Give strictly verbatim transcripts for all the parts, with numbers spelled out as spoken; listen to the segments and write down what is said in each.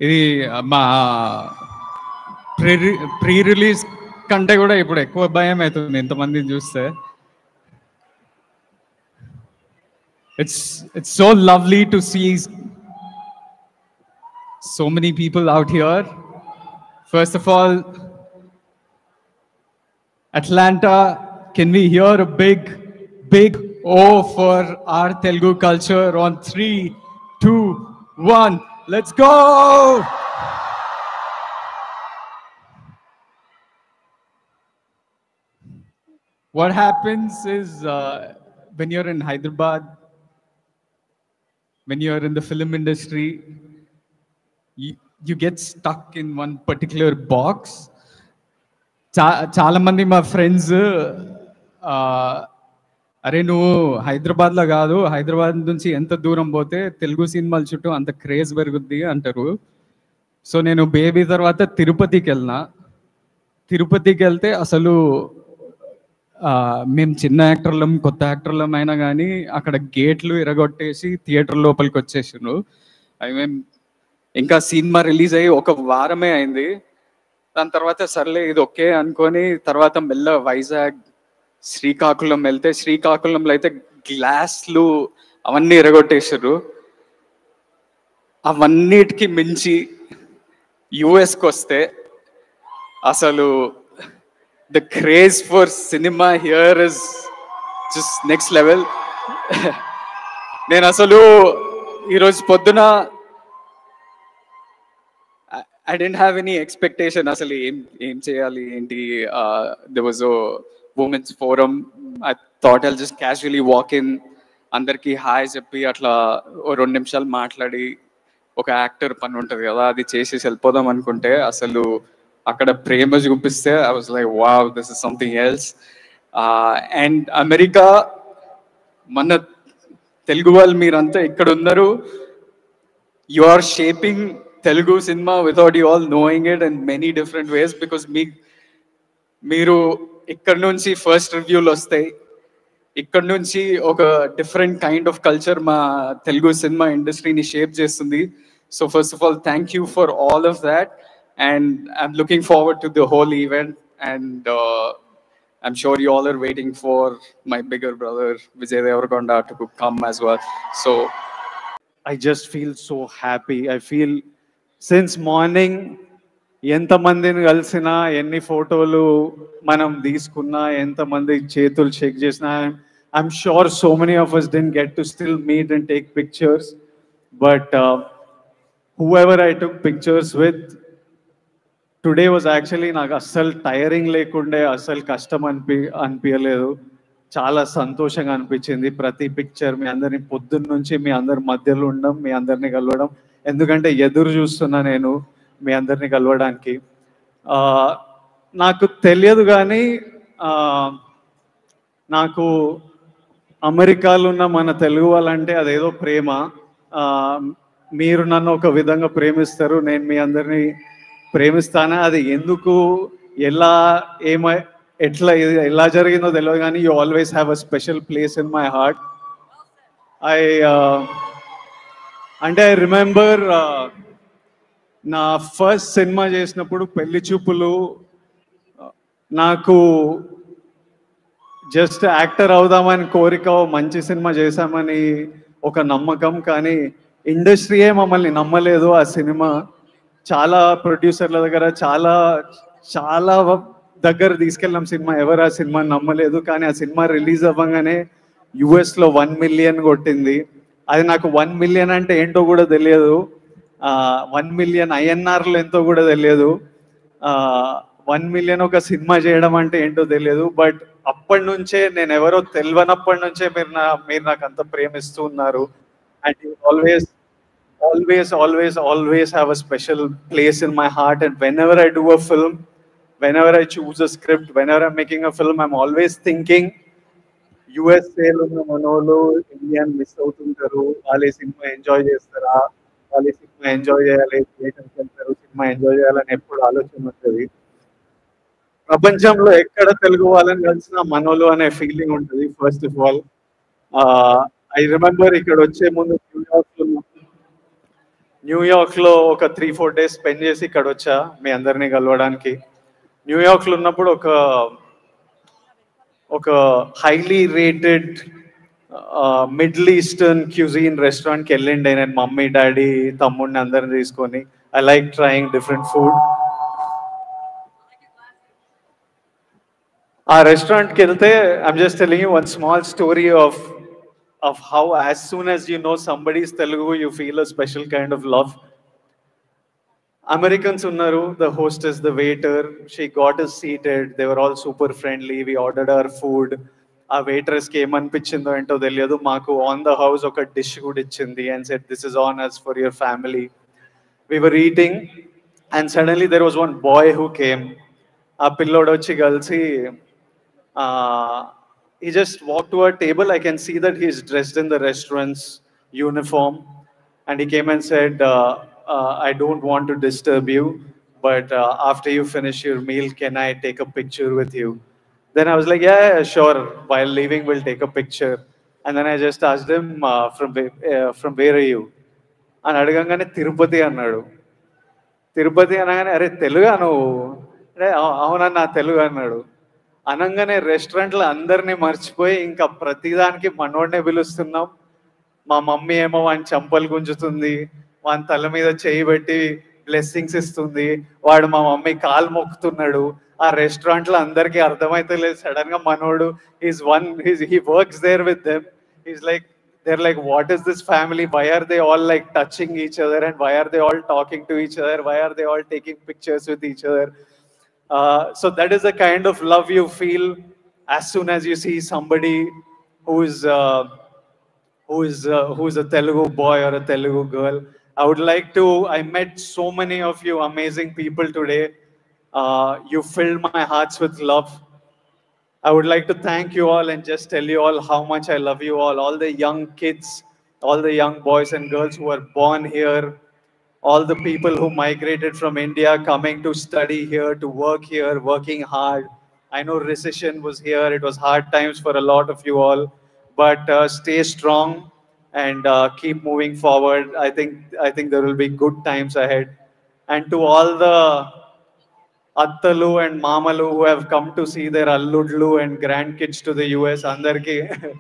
ఇది మా pre pre release కంటే కూడా ఇప్పుడు ఎక్కువ భయం అవుతుంది ఇంతమందిని చూస్తే. It's it's so lovely to see so many people out here. First of all, Atlanta, can we hear a big, big O for our Telugu culture on three, two, one. Let's go! What happens is uh, when you're in Hyderabad, when you're in the film industry, you, you get stuck in one particular box. Cha చాలా మంది మా friends అరే నువ్వు హైదరాబాద్లో కాదు, హైదరాబాద్ నుంచి ఎంత దూరం పోతే తెలుగు సినిమాల చుట్టూ అంత క్రేజ్ పెరుగుద్ది అంటారు. సో నేను బేబీ తర్వాత తిరుపతికి వెళ్ళిన. తిరుపతికి వెళ్తే అసలు మేము చిన్న యాక్టర్లం కొత్త యాక్టర్లం అయినా కానీ అక్కడ గేట్లు ఎరగొట్టేసి థియేటర్ లోపలికి వచ్చేసారు. ఐ మీన్ ఇంకా సినిమా రిలీజ్ అయ్యి ఒక వారమే అయింది. దాని తర్వాత సర్లే ఇది ఓకే అనుకొని తర్వాత మెల్ల వైజాగ్, శ్రీకాకుళం వెళ్తే శ్రీకాకుళంలో అయితే గ్లాస్లు అవన్నీ ఎరగొట్టేసారు. అవన్నిటికి మించి యుఎస్కి వస్తే అసలు the craze for cinema here is just next level. నేను అసలు ఈరోజు పొద్దున I didn't have any expectation అసలు ఏం ఏం చేయాలి ఏంటి. there was a women's forum. I thought I'll just casually walk in, అందరికి హాయ్ చెప్పి అట్లా ఓ రెండు నిమిషాలు మాట్లాడి ఒక యాక్టర్ పని ఉంటుంది కదా అది చేసేసి వెళ్ళిపోదాం అనుకుంటే అసలు అక్కడ ప్రేమ చూపిస్తే I was like wow, this is something else. and America మన తెలుగు వాళ్ళు మీరంతా ఇక్కడ ఉన్నారు. you are shaping Telugu cinema without you all knowing it in many different ways because me మీరు ఇక్కడ నుంచి ఫస్ట్ రివ్యూలు వస్తాయి. ఇక్కడ నుంచి ఒక డిఫరెంట్ కైండ్ ఆఫ్ కల్చర్ మా తెలుగు సినిమా ఇండస్ట్రీని షేప్ చేస్తుంది. So first of all thank you for all of that and I'm looking forward to the whole event and I'm sure you all are waiting for my bigger brother Vijay Deverakonda to come as well. So I just feel so happy. I feel since morning ఎంతమందిని కలిసినా ఎన్ని ఫోటోలు మనం తీసుకున్నా ఎంతమంది చేతులు shake చేసినా I'm sure so many of us didn't get to still meet and take pictures, but uh, whoever I took pictures with today was actually నాకు అస్సలు టైరింగ్ లేకుండే అస్సలు కష్టం అనిపి అనిపించలేదు. చాలా సంతోషంగా అనిపించింది. ప్రతి పిక్చర్ మీ అందరిని పొద్దున్న నుంచి మీ అందరి మధ్యలో ఉండడం, మీ అందరిని కలవడం, ఎందుకంటే ఎదురు చూస్తున్నా నేను మీ అందరిని కలవడానికి. నాకు తెలియదు కానీ నాకు అమెరికాలో ఉన్న మన తెలుగు వాళ్ళంటే అదేదో ప్రేమ. మీరు నన్ను ఒక విధంగా ప్రేమిస్తారు, నేను మీ అందరినీ ప్రేమిస్తాను. అది ఎందుకు ఎలా ఏమై ఎట్లా ఎలా జరిగిందో తెలియదు కానీ you always have a special place in my heart. I అంటే ఐ రిమెంబర్ నా ఫస్ట్ సినిమా చేసినప్పుడు పెళ్లి చూపులు నాకు జస్ట్ యాక్టర్ అవుదామని కోరిక, మంచి సినిమా చేశామని ఒక నమ్మకం, కానీ ఇండస్ట్రీయే మమ్మల్ని నమ్మలేదు. ఆ సినిమా చాలా ప్రొడ్యూసర్ల దగ్గర చాలా చాలా దగ్గర తీసుకెళ్ళాం సినిమా, ఎవరు ఆ సినిమా నమ్మలేదు. కానీ ఆ సినిమా రిలీజ్ అవ్వగానే యుఎస్లో వన్ మిలియన్ కొట్టింది. అది నాకు వన్ మిలియన్ అంటే ఏంటో కూడా తెలియదు, వన్ మిలియన్ ఐఎన్ఆర్లు ఎంతో కూడా తెలియదు, వన్ మిలియన్ ఒక సినిమా చేయడం అంటే ఏంటో తెలియదు. బట్ అప్పటి నుంచే నేను ఎవరో తెలియనప్పటి నుంచే మీరు నా మీరు నాకు అంత ప్రేమిస్తూ ఉన్నారు. And always always always always have a special place in my heart. And whenever I do a film, whenever I choose a script, whenever I'm making a film, I'm always thinking U S A lo unna manolo Indian miss avutuntaru, vaale cinema enjoy chestara, vaale cinema enjoy cheyali, theater ki veltaru, cinema enjoy cheyalani eppudu alochana untadi. ప్రపంచంలో ఎక్కడ తెలుగు వాళ్ళని కలిసినా మనోలు అనే feeling ఉంటుంది. First of all I remember ఇక్కడ వచ్చే ముందు New York లో న్యూయార్క్లో ఒక త్రీ ఫోర్ డేస్ స్పెండ్ చేసి ఇక్కడ వచ్చా మీ అందరినీ కలవడానికి. న్యూయార్క్లో ఉన్నప్పుడు ఒక ఒక highly rated middle eastern cuisine రెస్టారెంట్కి వెళ్ళిండే నేను మమ్మీ డాడీ తమ్ముడిని అందరిని తీసుకొని. I like trying different food. ఆ రెస్టారెంట్కి వెళ్తే I'm just telling you one small story of of how as soon as you know somebody's Telugu you feel a special kind of love. Americans unnaru, the hostess, the waiter, she got us seated. They were all super friendly. We ordered our food. ఆ waitress కి ఏమనిపించిందో ఏంటో తెలియదు, మాకు on the house ఒక dish కూడా ఇచ్చింది and said this is on us for your family. We were eating and suddenly there was one boy who came. ఆ పిల్లోడు వచ్చి కలిసి uh, he just walked to our table. I can see that he is dressed in the restaurant's uniform. And he came and said, uh, uh, I don't want to disturb you, but uh, after you finish your meal, can I take a picture with you? Then I was like, yeah, yeah, sure. While leaving, we'll take a picture. And then I just asked him, uh, from, where- uh, from where are you? అని అడగంగానే తిరుపతి అన్నాడు. తిరుపతి అనగానే అరే తెలుగా నువ్వు అరే అవు- అవునన్నా తెలుగు అన్నాడు. అనగానే రెస్టారెంట్లో అందరినీ మర్చిపోయి ఇంకా ప్రతిదానికి మనోడినే పిలుస్తున్నాం. మా మమ్మీ ఏమో వాని చంపలు గుంజుతుంది, వాని తల మీద చేయి పెట్టి బ్లెస్సింగ్స్ ఇస్తుంది, వాడు మా మమ్మీ కాలు మొక్కుతున్నాడు. ఆ రెస్టారెంట్ లో అందరికీ అర్థమైతే లేదు. సడన్ గా మనోడు is one he works there with them. Is like they're like, what is this family? Why are they all like touching each other? And why are they all talking to each other? Why are they all taking pictures with each other? Uh, so that is the kind of love you feel as soon as you see somebody who's uh, who is uh, who is a Telugu boy or a Telugu girl. I would like to. I met so many of you amazing people today. Uh, you filled my hearts with love. I would like to thank you all and just tell you all how much I love you all. All the young kids, all the young boys and girls who were born here, all the people who migrated from India coming to study here, to work here, working hard. I know recession was here. It was hard times for a lot of you all, but uh, stay strong and uh, keep moving forward. I think I think there will be good times ahead. And to all the Attalu and Mamalu who have come to see their Alludlu and grandkids to the U S. Andarki,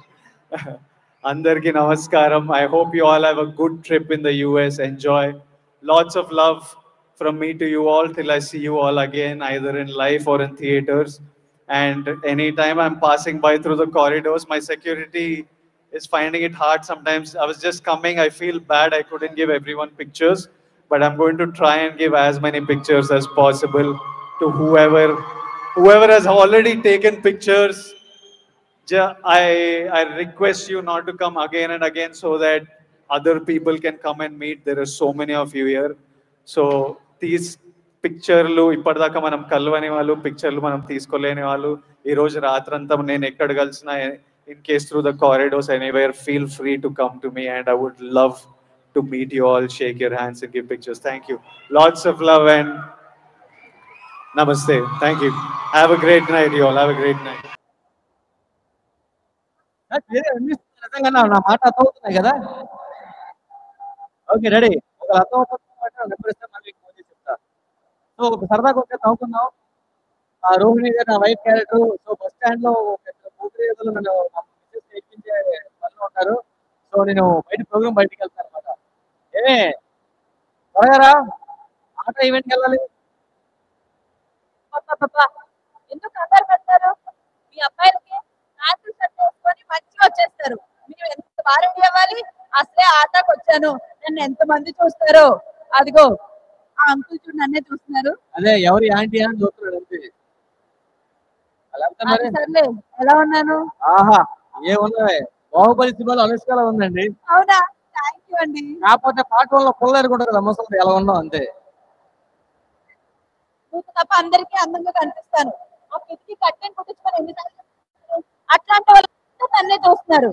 Andarki Namaskaram. I hope you all have a good trip in the U S. Enjoy. Lots of love from me to you all till I see you all again, either in life or in theaters. And anytime I'm passing by through the corridors, my security is finding it hard sometimes. I was just coming, I feel bad I couldn't give everyone pictures, but I'm going to try and give as many pictures as possible to whoever whoever has already taken pictures. Ja- I, I request you not to come again and again so that other people can come and meet. There are so many of you here. So these పిక్చర్లు ఇప్పటిదాకా మనం కలవని వాళ్ళు, పిక్చర్లు మనం తీసుకోలేని వాళ్ళు, ఈ రోజు రాత్రంతా నేను ఎక్కడ కలిసినా in case through the corridors anywhere, feel free to come to me and I would love to meet you all, shake your hands and give pictures. Thank you. Lots of love and నమస్తే. Thank you. Have a great night you all. Have a great night. నిజంగా నా నా మాట అర్థమవుతున్నాయి కదా? Okay, ready. ఒక అర్థమవుతున్నమాట వివరిస్తే మళ్ళీ ఫోన్ చేసి చెప్తా. సో ఒక సరదాగా వచ్చే నవ్వుకుందాం. ఆ రోహిణి గారు నా wife character. So bus stand లో ఊపిరిలో నన్ను ఎక్కించే పనిలో ఉంటారు. సో నేను బయట ప్రోగ్రామ్ బయటకు వెళ్తాను అనమాట. ఏమే త్వరగా రా, ఆట ఈవెంట్కి వెళ్ళాలి. ఎందుకు కంగారు పెడతారు? మీ అబ్బాయిలకి హ్యాండిల్ సెట్ చేసుకొని మంచిగా వచ్చేస్తారు. మీరు ఎంత వారంటీ ఇవ్వాలి? అసలే ఆటకు వచ్చాను, నన్ను ఎంత మంది చూస్తారు. అదిగో ఆ అంకుల్ చూడు, నన్నే చూస్తున్నారు. అదే ఎవరి యాంటీ అని చూస్తున్నాడు అంతే. అలా అంతా మరి. అది సర్లే, ఎలా ఉన్నాను? ఆహా, ఏమున్నాయి, బాహుబలి సినిమాలో అనుష్కలా ఉందండి. అవునా? థ్యాంక్ యూ అండి. కాకపోతే పాట వల్ల పుల్లరుకుంటారు కదా, ముసలి ఎలా ఉన్నావు అంతే. నువ్వు తప్ప అందరికీ అందంగా కనిపిస్తాను. ఆ కిటికీ కట్టెని కుట్టించుకొని ఎన్నిసార్లు చెప్తాను? అట్లాంటి వాళ్ళు నన్నే చూస్తున్నారు.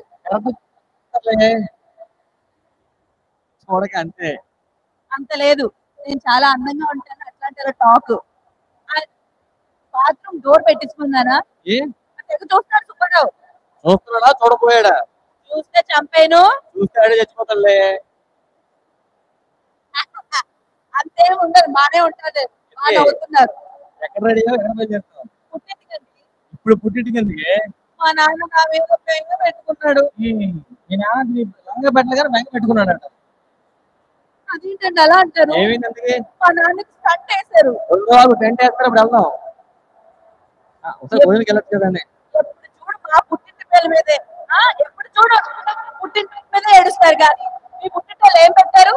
చూడక అంతే. అంత లేదు, నేను చాలా అందంగా ఉంటాను. అట్లాంటి టాక్. బాత్రూమ్ డోర్ పెట్టించుకున్నానా? ఏ తెగ చూస్తున్నాడు సుబ్బరావు. చూస్తున్నాడా చూడపోయాడా? చూస్తే చంపేను. చూస్తే ఆడే చచ్చిపోతాడులే. అంతేం ఉండదు, బానే ఉంటారు, బాగా అవుతున్నారు. ఎక్కడ రెడీ ఎక్కడ చేస్తాం పుట్టింటికండి. ఇప్పుడు పుట్టింటికి ఎందుకే? మా నాన్న నా మీద బెంగ పెట్టుకున్నాడు. మీ నాన్న లంగా పెట్టలే కానీ బెంగ పెట్టుకున్నాడు అంట. అదేంటండి అలా అంటారు? ఏమైంది అందుకే? మా నాన్నకి స్టంట్ వేశారు. టెంట్ వేస్తారు ఇప్పుడు వెళ్దాం. ఒకసారి భోజనకి వెళ్ళచ్చు కదండి. ఎప్పుడు చూడు మా పుట్టింటి పేరు మీదే, ఆ ఎప్పుడు చూడు పుట్టింటి మీదే ఏడుస్తారు. కానీ మీ పుట్టింటి వాళ్ళు ఏం పెట్టారు?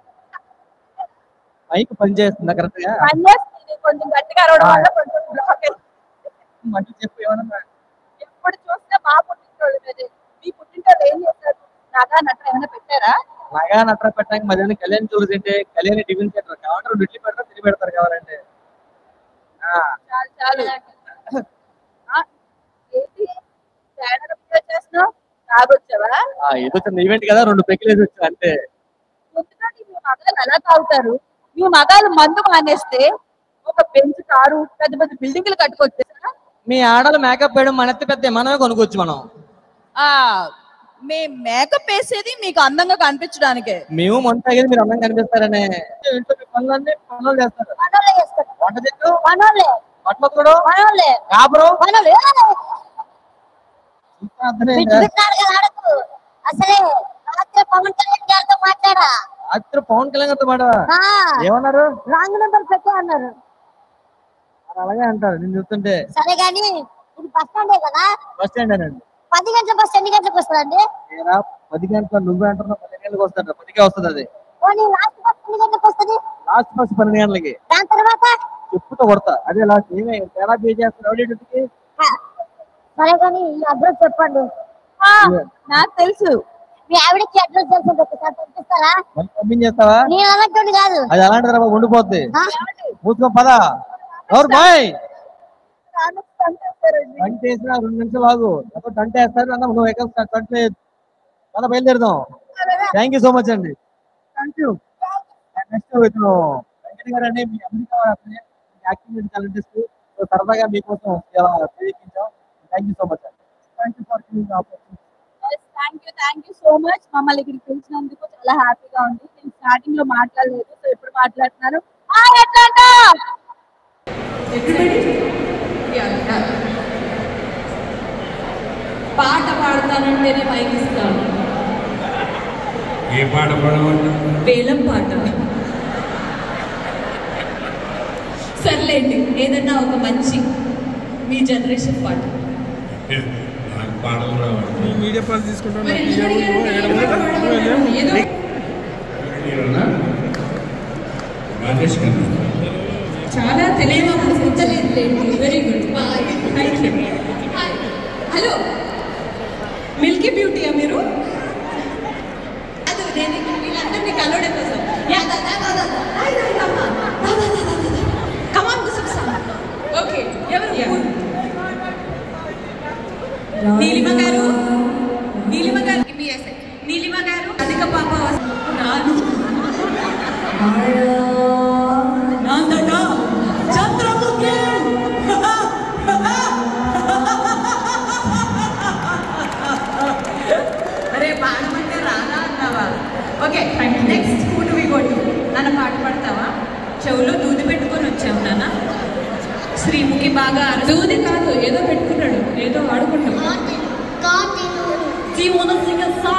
మైక్ పని చేస్తుందా కరెక్ట్ గా? పని చేస్తుంది, కొంచెం గట్టిగా అరవడం వల్ల కొంచెం బ్లాక్ అయింది. మంచి చెప్పు ఏమన్నా. ఎప్పుడు చూసినా మా పుట్టింటి వాళ్ళ మీదే. మీ పుట్టింటి వాళ్ళు ఏం చేస్తారు? నాగా నట్ర ఏమైనా పెట్టారా? నగా నట్ర పెట్టడానికి మధ్యాహ్నం కళ్యాణ్ చూడు తింటే కళ్యాణ్ టిఫిన్ సెంటర్ కావాలంటే రెండు ఇడ్లీ పెడతారు, తిరిగి పెడతారు కావాలంటే. చాలు చాలు. ఏంటి చేస్తున్నావు? తాగొచ్చావా? ఏదో చిన్న ఈవెంట్ కదా, రెండు పెకిలేసి వచ్చా అంతే. ఎందుకంటే మీ మగాళ్ళు ఎలా తాగుతారు? మీ మగాళ్ళు మందు మానేస్తే ఒక బెంచ్ కారు పెద్ద పెద్ద బిల్డింగ్లు కట్టుకొచ్చేసారా? మీ ఆడలు మేకప్ వేయడం మనెత్తి పెద్ద మనమే కొనుక్కోవచ్చు మనం. ఆ మేము మేకప్ వేసేది మీకు అందంగా కనిపించడానికే. మేము మంట తాగేది మీరు అందంగా కనిపిస్తారనే. ఇంట్లో పనులన్నీ పనులు చేస్తారు. వంట చెట్టు బట్టలు కూడా కాపురం అసలే రాత్రి పవన్ కళ్యాణ్ గారితో మాట్లాడా. రాత్రి పవన్ కళ్యాణ్ గారితో మాట ఏమన్నారు? రాంగ్ నెంబర్ పెట్టే అన్నారు. అలాగే అంటారు నేను చూస్తుంటే. సరే గాని ఇది బస్ స్టాండే కదా? బస్ స్టాండ్ అండి. పది గంటల బస్ ఎన్ని గంటలకు వస్తుందండి? పది గంటల నువ్వు అంటున్నావు, పది గంటలకు వస్తాడు. పదికే వస్తుంది అది. లాస్ట్ బస్ ఎన్ని గంటలకు వస్తుంది? లాస్ట్ బస్ పన్నెండు గంటలకి. దాని తర్వాత చెప్పుతో కొడతా అదే లాస్ట్. ఏమే ఎలా పే చేస్తారు? సరే కానీ ఈ అడ్రస్ చెప్పండి. నాకు తెలుసు. మీ ఆవిడకి అడ్రస్ తెలుసు, ఒకసారి పంపిస్తారా? పంపించేస్తావా? నేను అలాంటి కాదు. అది అలాంటి తర్వాత ఉండిపోద్ది. మూసుకో పదా. ఎవరు బాయ్ టంట్ వేసినా రెండు నిమిషాలు ఆగు. టంట్ వేస్తారు అన్న, నువ్వు ఎక్కడ టంట్ పద బయలుదేరుదాం. థ్యాంక్ యూ సో మచ్ అండి. Thank you. నెక్స్ట్ ఇతను వెంకట గారు అండి, మీ అమెరికా యాక్టివిటీ టాలెంట్ సరదాగా మీకోసం ఇలా ప్రయత్నించాం. థ్యాంక్ యూ సో మచ్ అండి. Thank you for giving opportunity. Thank you thank you so much. మమ్మల్ని ఇక్కడికి పిలిచినందుకు చాలా హ్యాపీగా ఉంది. నేను స్టార్టింగ్ లో మాట్లాడలేదు, సో ఇప్పుడు మాట్లాడుతున్నాను. Hi Atlanta. పాట పాడతానంటేనే మైక్ ఇస్తాను. ఏ పాట పాడమంటా? వేలం పాట. సర్లేండి, ఏదన్నా ఒక మంచి మీ జనరేషన్ పాట. నాకు పాటలు కూడా మీడియా పాస్ తీసుకుంటాను. చాలా తెలియదు, గుర్తలేదు. Very good, boy. Thank you. Hello, milky బ్యూటీయా మీరు? అదే నేను వీళ్ళందరినీ కలవడం కోసం. Come on okay. ఎవరు? నీలిమ గారు, నీలిమ గారు నీలిమ గారు అధిక పాప రాను చంద్రముఖి. అరే పాడమంటే రానా అన్నావా? Okay next who do we go to? నాన్న పాట పాడతావా? చెవులో దూది పెట్టుకొని వచ్చావు నాన్న. శ్రీముఖి బాగా దూది కాదు, ఏదో పెట్టుకున్నాడు, ఏదో ఆడుకుంటాడు. Do you want to sing a song?